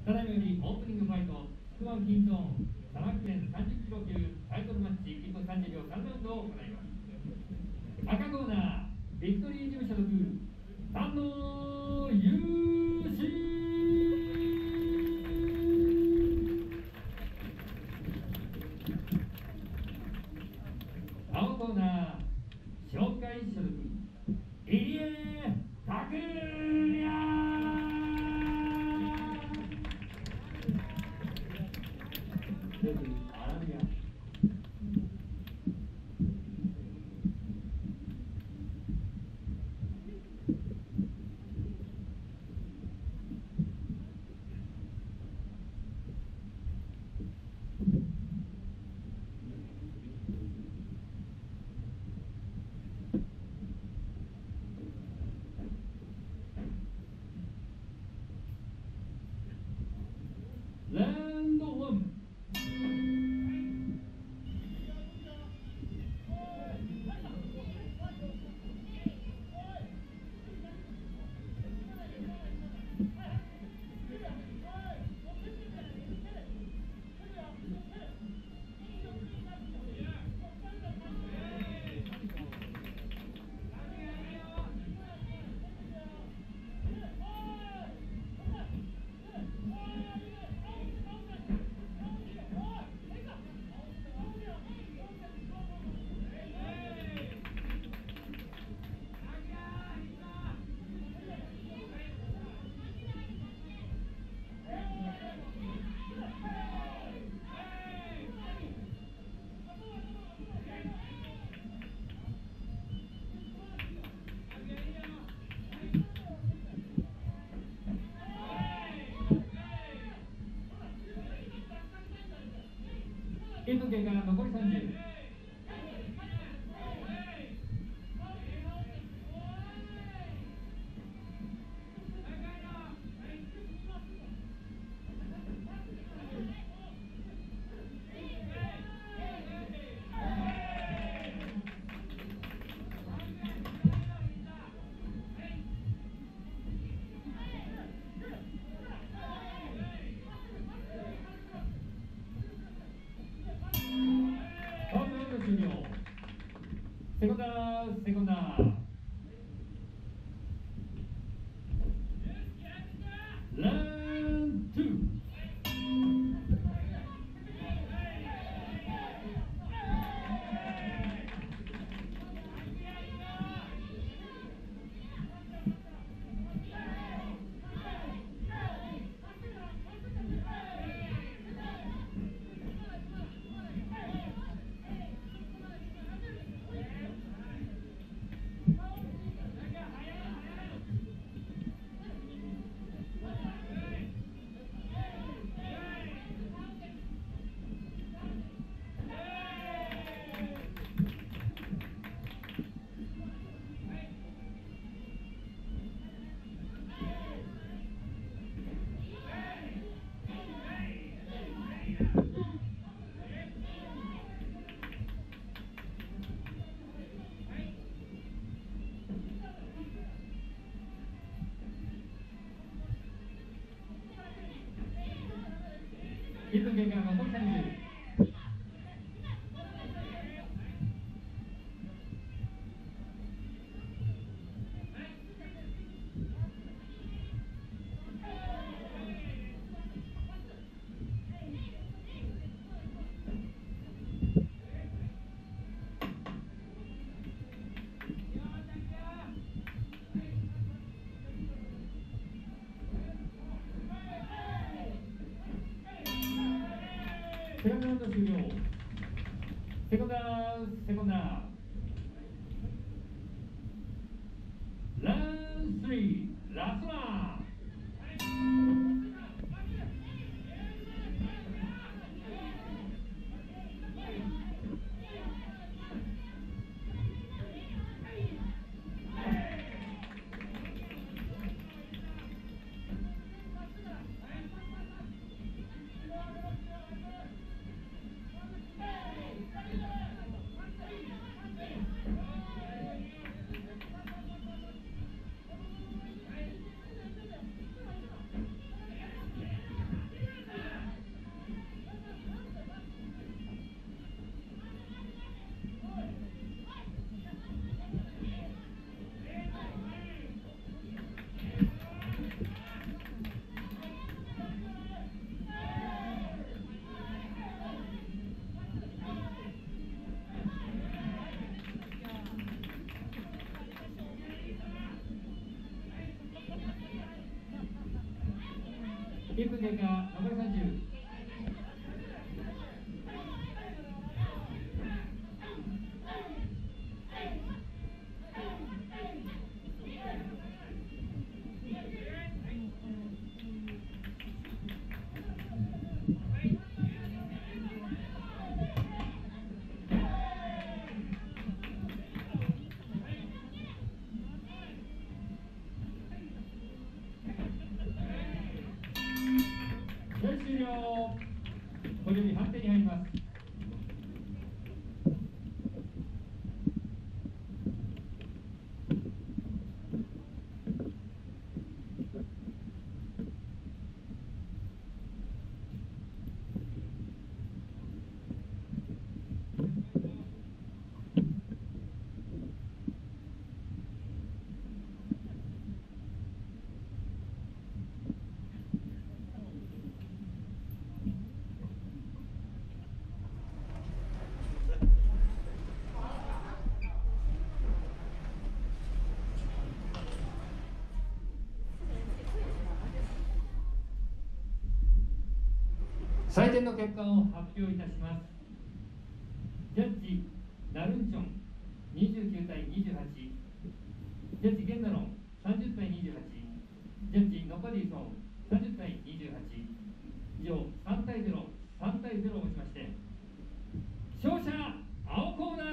ただいまよりオープニングファイト、福間金ゾーン、佐賀記念30キロ級タイトルマッチ1分30秒3ラウンドを行います。赤コーナー、ビクトリージム所属、丹野雄志。青コーナー、紹介所属、入江拓也。ラウンド1。1分経過、残り30。終了。セコンダー、セコンダー。ラウンド2。1分経過、残り30。セカンドラウンド終了。セコンダー、セコンダー。ラウンド3、ラストラン。 1分経過、残り30。終了。これより判定に入ります。採点の結果を発表いたします。ジャッジナルンチョン29対28、ジャッジゲンダロン30対28、ジャッジノパディソン30対28、以上3対0、3対0をもちまして勝者青コーナー